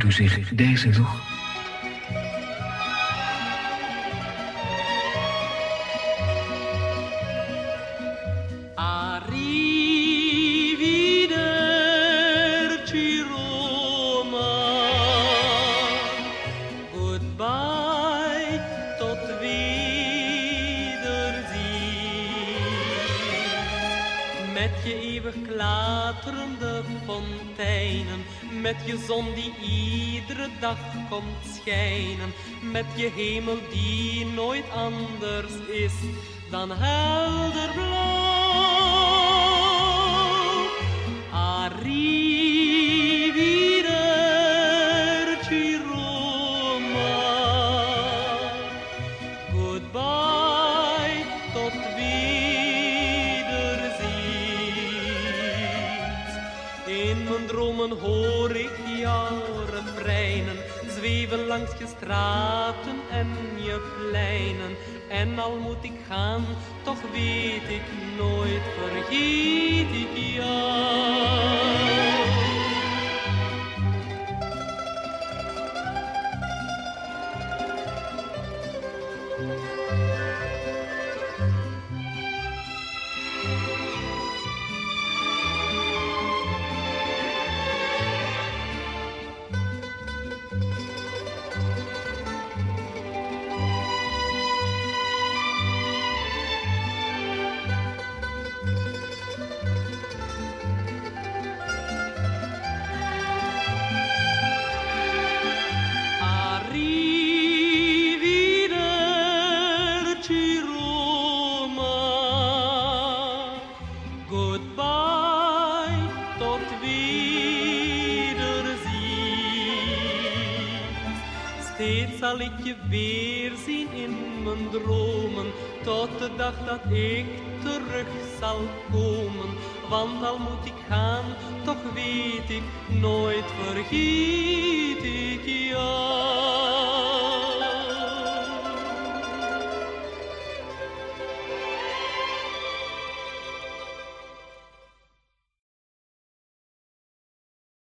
herinnert u zich deze nog? Arrivederci Roma, goodbye, tot wederzien. Met je eeuwig klaterende fonteinen, met je zon die iedere dag komt schijnen, met je hemel die nooit anders is dan helder blauw. Arrivederci Roma, goodbye, tot wederziens. In mijn dromen hoor ik jouw refreinen, zweven langs je straten en je pleinen. En al moet ik gaan, toch weet ik nooit, vergeet ik jou. Arrivederci Roma, goodbye, tot wederziens. Steeds zal ik je weerzien in mijn dromen, tot de dag dat ik terug zal komen. Want al moet ik gaan, toch weet ik nooit, vergeet ik jou.